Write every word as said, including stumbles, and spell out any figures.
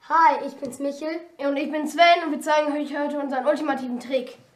Hi, ich bin's Michel. Und ich bin Sven und wir zeigen euch heute unseren ultimativen Trick.